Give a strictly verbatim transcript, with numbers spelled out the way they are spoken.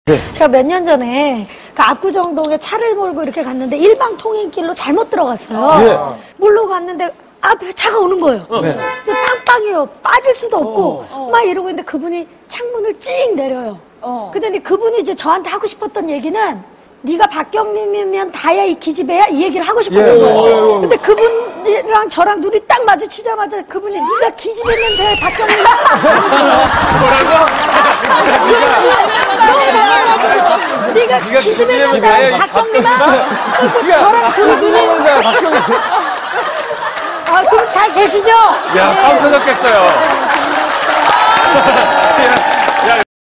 네. 제가 몇 년 전에 그 압구정동에 차를 몰고 이렇게 갔는데 일방 통행길로 잘못 들어갔어요. 네. 몰로 갔는데 앞에 차가 오는 거예요. 네. 근데 빵빵해요. 빠질 수도 없고 어. 막 이러고 있는데 그분이 창문을 찡 내려요. 어. 근데 그분이 이제 저한테 하고 싶었던 얘기는 네가 박경림이면 다야 이 기집애야 이 얘기를 하고 싶었던 예, 거예요. 예, 예, 예. 근데 그분이랑 저랑 눈이 딱 마주치자마자 그분이 네가 기집애면 돼 박경림. 네가 기집애면 돼 박경림아. 저랑 둘이 눈이. 아 그럼 잘 계시죠? 야, 빵 터졌겠어요.